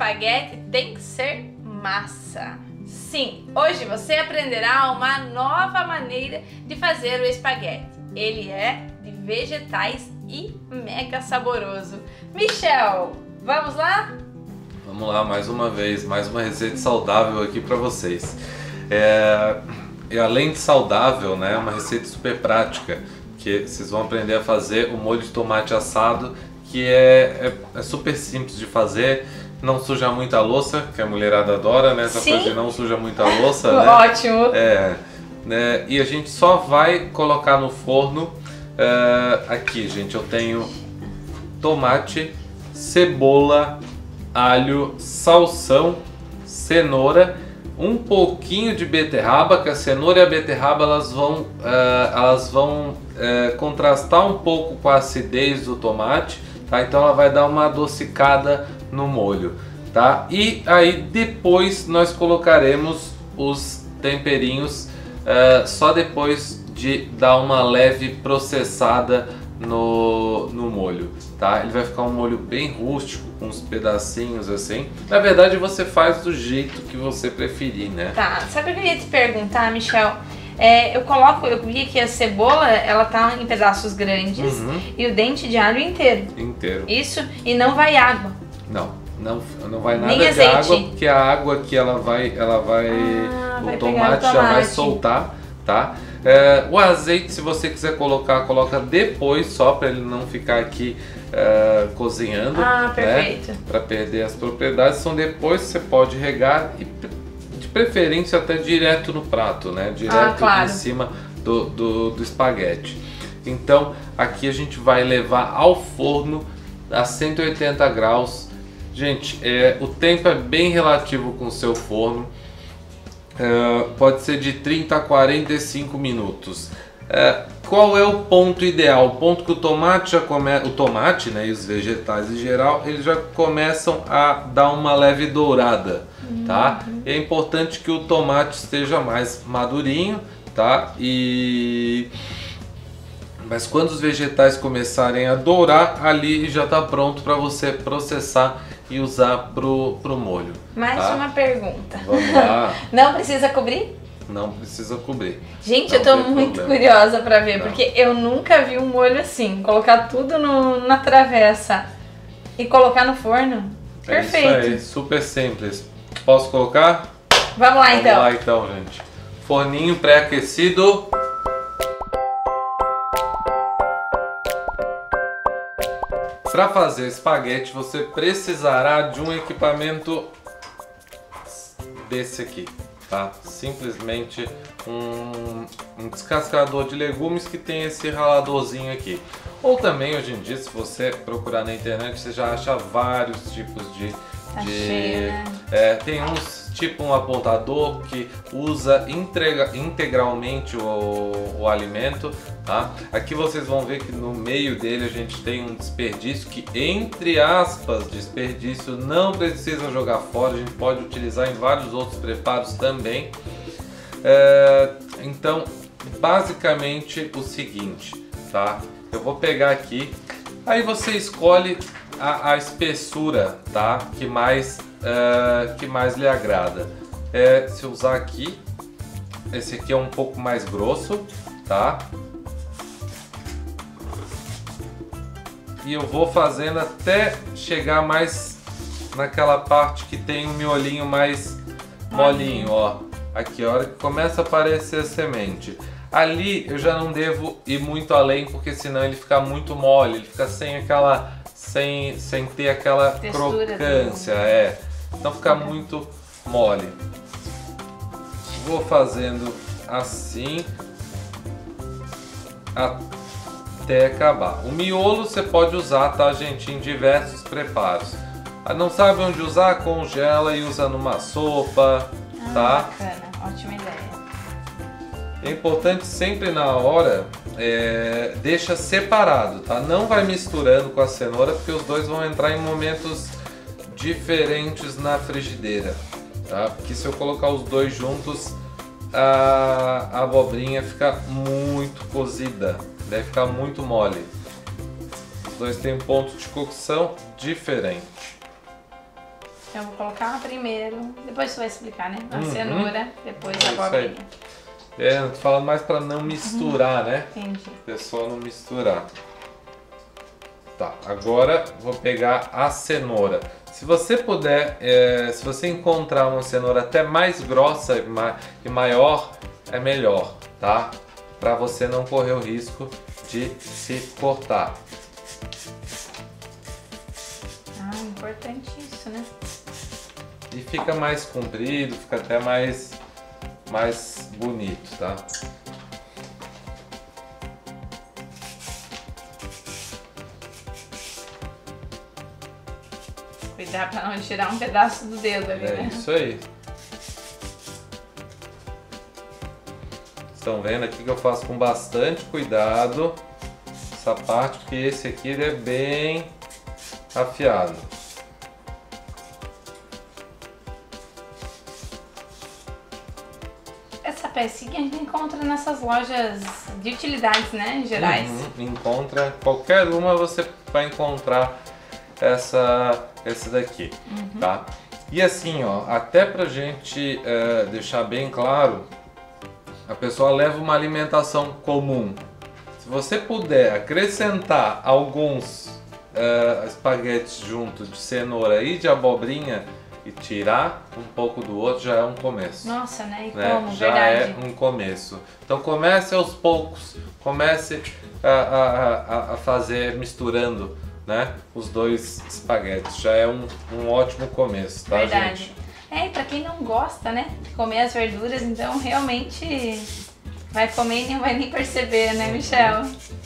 espaguete tem que ser massa. Sim, hoje você aprenderá uma nova maneira de fazer o espaguete. Ele é de vegetais e mega saboroso. Michel, vamos lá? Vamos lá, mais uma vez, mais uma receita saudável aqui para vocês. E além de saudável, né, é uma receita super prática, que vocês vão aprender a fazer o molho de tomate assado, que é super simples de fazer, não suja muito a louça, que a mulherada adora, né? Essa Sim. coisa de não suja muito a louça, né? Ótimo! Né? E a gente só vai colocar no forno. Aqui, gente, eu tenho tomate, cebola, alho, salsão, cenoura, um pouquinho de beterraba, que a cenoura e a beterraba elas vão contrastar um pouco com a acidez do tomate, tá? Então ela vai dar uma adocicada no molho, tá? E aí depois nós colocaremos os temperinhos só depois de dar uma leve processada no molho, tá? Ele vai ficar um molho bem rústico, com uns pedacinhos assim. Na verdade você faz do jeito que você preferir, né? Tá, sabe o que eu ia te perguntar, Michel? Eu vi que a cebola, ela tá em pedaços grandes e o dente de alho inteiro. Inteiro. Isso, e não vai água. Não vai nada Nem de azeite. água, porque a água que vai o pegar tomate já vai soltar, tá? O azeite, se você quiser colocar, coloca depois, só para ele não ficar aqui cozinhando, perfeito. né? Para perder as propriedades. Então depois você pode regar e de preferência até direto no prato, né? Direto claro. em cima do espaguete. Então aqui a gente vai levar ao forno a 180 graus. Gente, o tempo é bem relativo com o seu forno. Pode ser de 30 a 45 minutos. Qual é o ponto ideal? O ponto que o tomate né, e os vegetais em geral, eles já começam a dar uma leve dourada, tá? É importante que o tomate esteja mais madurinho, tá? Mas quando os vegetais começarem a dourar, ali já está pronto para você processar e usar pro molho. Mais uma pergunta. Vamos lá. Não precisa cobrir? Não precisa cobrir. Gente, Não eu tô tem muito problema. curiosa pra ver, porque eu nunca vi um molho assim. Colocar tudo na travessa e colocar no forno. Perfeito. É isso aí, super simples. Posso colocar? Vamos lá então. Vamos lá então, gente. Forninho pré-aquecido. Para fazer espaguete, você precisará de um equipamento desse aqui, tá? Simplesmente um descascador de legumes que tem esse raladorzinho aqui. Ou também, hoje em dia, se você procurar na internet, você já acha vários tipos de... cheio, né? Tem uns tipo um apontador que usa integralmente o alimento, tá? Aqui vocês vão ver que no meio dele a gente tem um desperdício que, entre aspas, desperdício, não precisa jogar fora, a gente pode utilizar em vários outros preparos também. Então, basicamente o seguinte, tá? Eu vou pegar aqui, aí você escolhe a espessura, tá? Que mais lhe agrada. Se eu usar aqui, esse aqui é um pouco mais grosso, tá? E eu vou fazendo até chegar mais naquela parte que tem um miolinho mais molinho, ó. Aqui, a hora que começa a aparecer a semente. Ali eu já não devo ir muito além, porque senão ele fica muito mole, ele fica sem ter aquela textura crocância, então fica muito mole. Vou fazendo assim até acabar. O miolo você pode usar, tá, gente, em diversos preparos. Não sabe onde usar? Congela e usa numa sopa, tá? Bacana, ótima ideia. É importante sempre na hora, deixa separado, tá? Não vai misturando com a cenoura, porque os dois vão entrar em momentos diferentes na frigideira, tá? Porque se eu colocar os dois juntos, a abobrinha fica muito cozida, deve ficar muito mole. Os dois têm um ponto de cocção diferente. Então eu vou colocar primeiro, depois você vai explicar, né? A cenoura, depois a isso aí. abobrinha. Eu tô falando mais pra não misturar, né? Entendi. É só não misturar. Tá, agora vou pegar a cenoura. Se você puder, se você encontrar uma cenoura até mais grossa e maior, é melhor, tá? Pra você não correr o risco de se cortar. Ah, importante isso, né? E fica mais comprido, fica até mais bonito, tá? Cuidar pra não tirar um pedaço do dedo ali, É né? isso aí. Estão vendo aqui que eu faço com bastante cuidado essa parte, porque esse aqui ele é bem afiado. Essa pecinha a gente encontra nessas lojas de utilidades, né? Em gerais. Encontra, qualquer uma você vai encontrar essa daqui, tá? E assim, ó, até pra gente deixar bem claro, a pessoa leva uma alimentação comum. Se você puder acrescentar alguns espaguetes junto de cenoura e de abobrinha e tirar um pouco do outro, já é um começo. Nossa, né? E Né? como, Já verdade. é um começo. Então comece aos poucos, comece a fazer misturando, né, os dois espaguetes. Já é um ótimo começo, tá, Verdade. gente? E pra quem não gosta, né, de comer as verduras, então realmente vai comer e não vai nem perceber, né, Michel?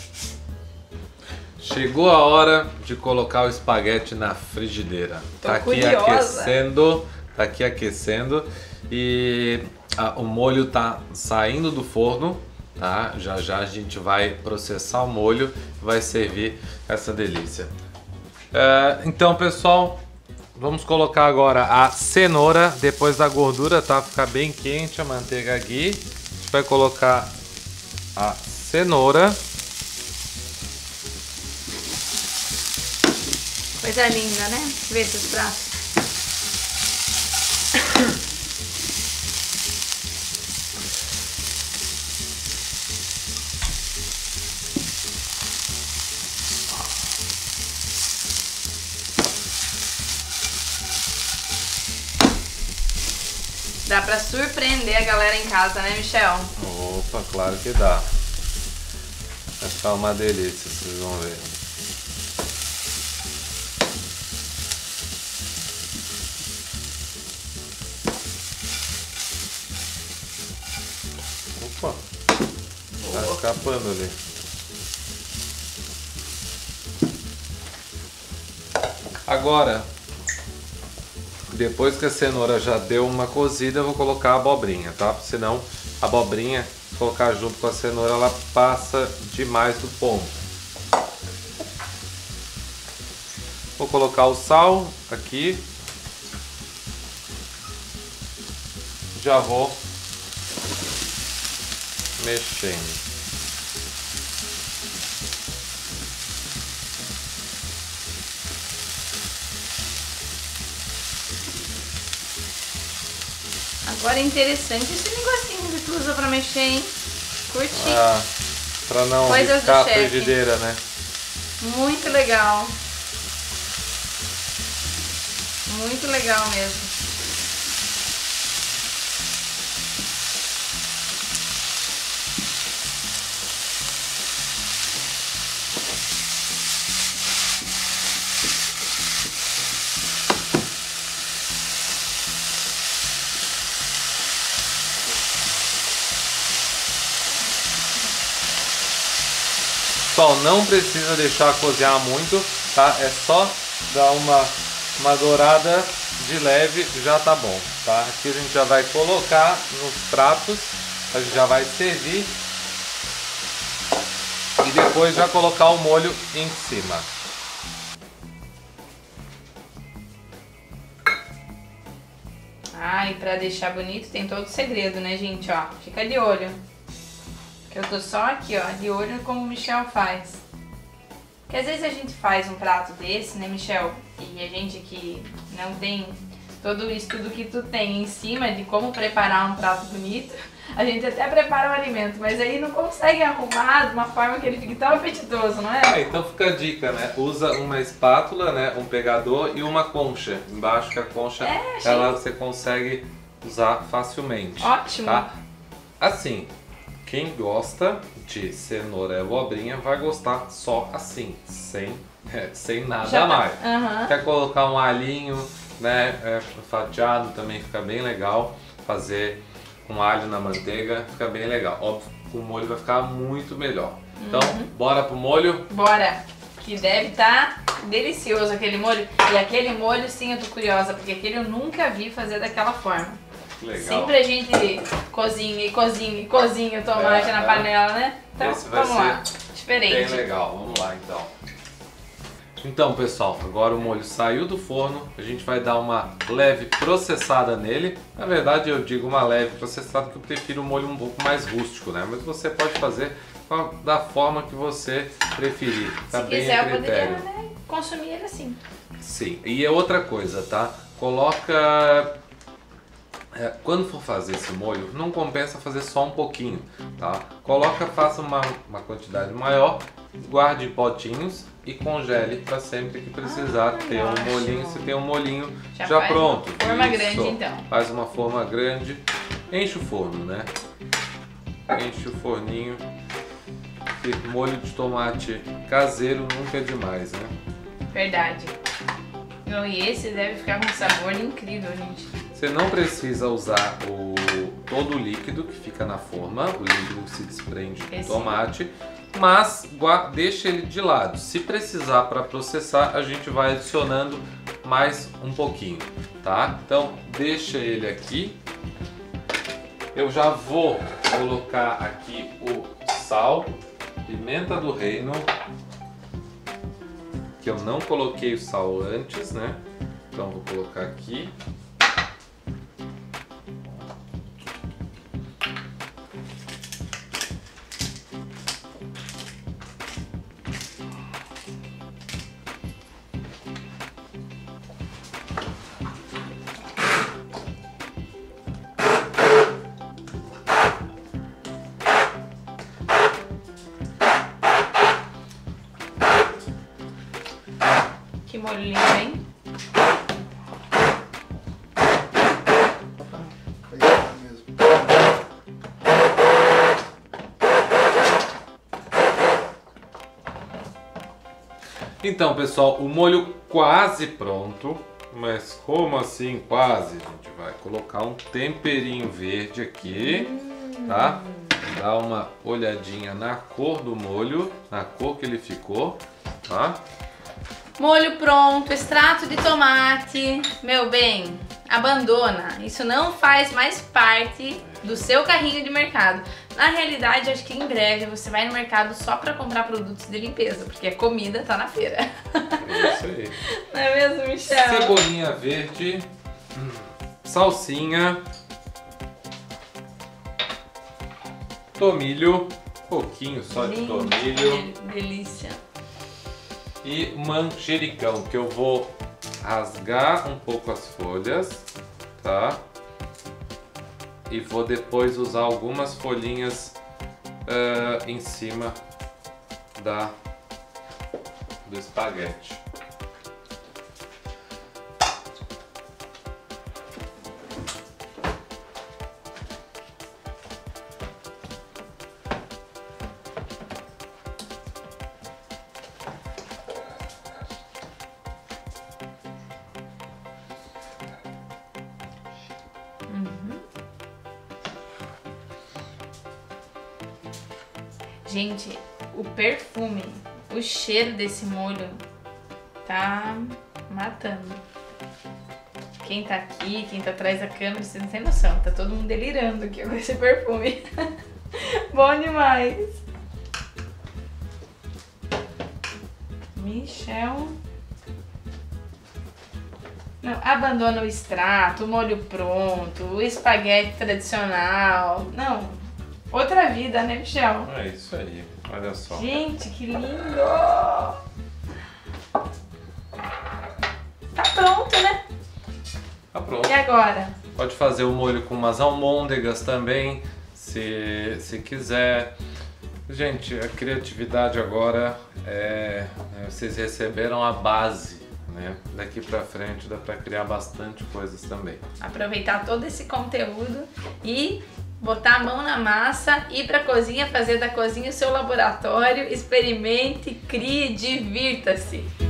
Chegou a hora de colocar o espaguete na frigideira. Tô Tá aqui curiosa. aquecendo e o molho tá saindo do forno, tá? Já já a gente vai processar o molho e vai servir essa delícia. Então, pessoal, vamos colocar agora a cenoura depois da gordura, tá? Ficar bem quente a manteiga aqui. A gente vai colocar a cenoura. Coisa linda, né? Ver esses pratos. Dá pra surpreender a galera em casa, né, Michel? Opa, claro que dá. Vai ficar uma delícia, vocês vão ver. Opa, tá escapando ali. Agora, depois que a cenoura já deu uma cozida, eu vou colocar a abobrinha, tá? Senão a abobrinha, se colocar junto com a cenoura, ela passa demais do ponto. Vou colocar o sal aqui. Já vou mexendo. Agora é interessante esse negocinho que tu usa pra mexer, hein? Curti. Ah, pra não Coisas do riscar a chefe. frigideira, né? Muito legal. Muito legal mesmo. Pessoal, não precisa deixar cozinhar muito, tá? É só dar uma dourada de leve, já tá bom, tá? Aqui a gente já vai colocar nos pratos, a gente já vai servir e depois já colocar o molho em cima. Ah, e pra deixar bonito tem todo o segredo, né, gente? Ó, fica de olho. Que eu tô só aqui, ó, de olho como o Michel faz. Porque às vezes a gente faz um prato desse, né, Michel? E a gente que não tem todo o estudo que tu tem em cima de como preparar um prato bonito, a gente até prepara o alimento, mas aí não consegue arrumar de uma forma que ele fique tão apetitoso, não é? Então fica a dica, né? Usa uma espátula, né? Um pegador e uma concha. Embaixo que a concha, ela você consegue usar facilmente. Ótimo! Tá? Assim, quem gosta de cenoura e abobrinha vai gostar só assim, sem nada mais. Quer colocar um alhinho, né? Fatiado também fica bem legal. Fazer com alho na manteiga fica bem legal. Óbvio que o molho vai ficar muito melhor. Então, bora pro molho? Bora! Que deve estar delicioso aquele molho. E aquele molho, sim, eu tô curiosa, porque aquele eu nunca vi fazer daquela forma. Legal. Sempre a gente cozinha o tomate na panela, né? Então, vamos lá. Diferente. Bem legal. Vamos lá, então. Então, pessoal, agora o molho saiu do forno, a gente vai dar uma leve processada nele. Na verdade, eu digo uma leve processada porque eu prefiro o molho um pouco mais rústico, né? Mas você pode fazer da forma que você preferir. Tá? Se quiser, eu poderia, né, consumir ele assim. Sim, e outra coisa, tá? Coloca... quando for fazer esse molho, não compensa fazer só um pouquinho, tá? Faça uma quantidade maior, guarde em potinhos e congele para sempre que precisar ter um molhinho. Você tem um molhinho já pronto. Uma forma grande, então. Faz uma forma grande, enche o forno, né? Enche o forninho. E molho de tomate caseiro nunca é demais, né? Verdade. E esse deve ficar com um sabor incrível, gente. Você não precisa usar todo o líquido que fica na forma, o líquido que se desprende do tomate, mas deixa ele de lado. Se precisar para processar, a gente vai adicionando mais um pouquinho, tá? Então deixa ele aqui. Eu já vou colocar aqui o sal, pimenta do reino, que eu não coloquei o sal antes, né? Então vou colocar aqui. Que molho lindo, hein? Então, pessoal, o molho quase pronto, mas como assim quase? A gente vai colocar um temperinho verde aqui, tá? Dá uma olhadinha na cor do molho, na cor que ele ficou, tá? Molho pronto, extrato de tomate. Meu bem, abandona. Isso não faz mais parte do seu carrinho de mercado. Na realidade, acho que em breve você vai no mercado só para comprar produtos de limpeza, porque a comida tá na feira. É isso aí. Não é mesmo, Michel? Cebolinha verde, salsinha, tomilho, pouquinho só de tomilho. Delícia. E manjericão, que eu vou rasgar um pouco as folhas, tá? E vou depois usar algumas folhinhas em cima do espaguete. Gente, o perfume, o cheiro desse molho tá matando. Quem tá aqui, quem tá atrás da câmera, vocês não tem noção. Tá todo mundo delirando aqui com esse perfume. Bom demais. Michel. Não, abandona o extrato, o molho pronto, o espaguete tradicional. Não. Outra vida, né, Michel? É isso aí, olha só. Gente, que lindo! Tá pronto, né? Tá pronto. E agora? Pode fazer o molho com umas almôndegas também, se quiser. Gente, a criatividade agora vocês receberam a base, né? Daqui pra frente dá pra criar bastante coisas também. Aproveitar todo esse conteúdo e botar a mão na massa, ir pra cozinha, fazer da cozinha o seu laboratório, experimente, crie, divirta-se.